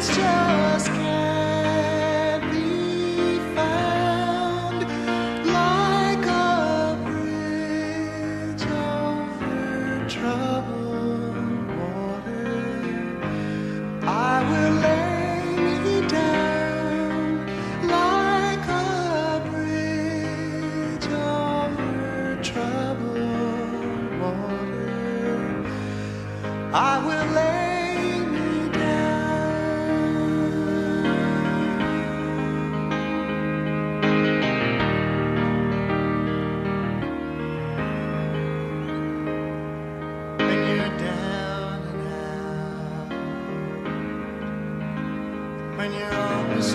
just can't be found, like a bridge over troubled water. I will lay me down like a bridge over troubled water. I will lay me down. When you're down and out, when you're on the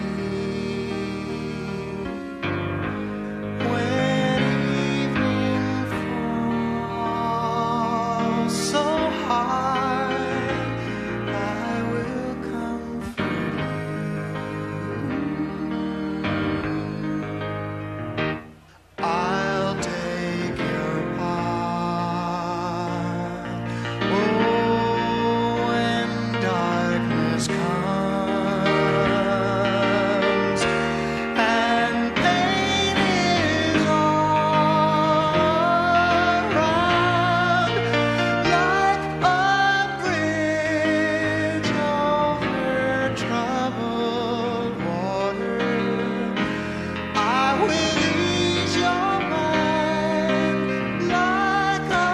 street, when evening falls so hard, I will comfort you. I'll take your part. Oh, when darkness comes and pain is all around, like a bridge over troubled water, I will ease your mind like a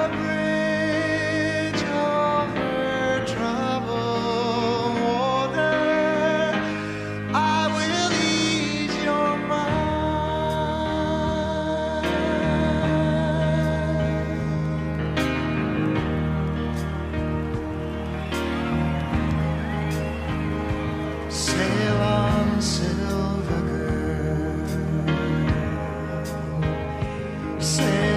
bridge over troubled water. I will ease your mind. Sail on, silver girl. Sail